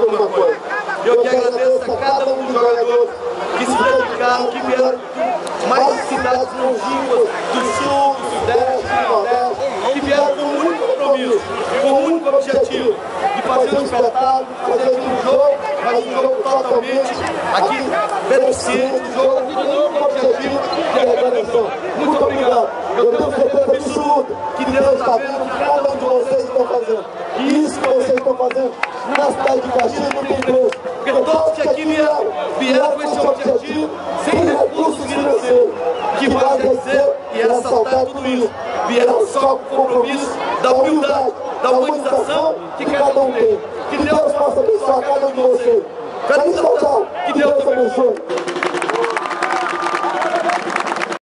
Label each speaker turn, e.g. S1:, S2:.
S1: alguma coisa. Eu que agradeço a cada um dos jogadores que se dedicaram, que vieram de mais cidades longínquas do Sul, do Sudeste, do Nordeste, que vieram com um único compromisso, com um único objetivo, de fazer um espetáculo, fazer um jogo, mas um jogo totalmente aqui beneficente, um jogo com um único objetivo de arrecadação. Muito obrigado. Eu tenho certeza absoluta que Deus está vendo o que cada um de vocês estão fazendo. E isso que vocês estão fazendo na cidade de Caxias não tem preço. Porque todos que aqui vieram com esse objetivo, sem recursos financeiros, que vai dizer e ressaltar tudo isso. Vieram só com o compromisso da humildade, da humanização que cada um tem. Que Deus possa abençoar cada um de vocês. Feliz Natal, que Deus abençoe.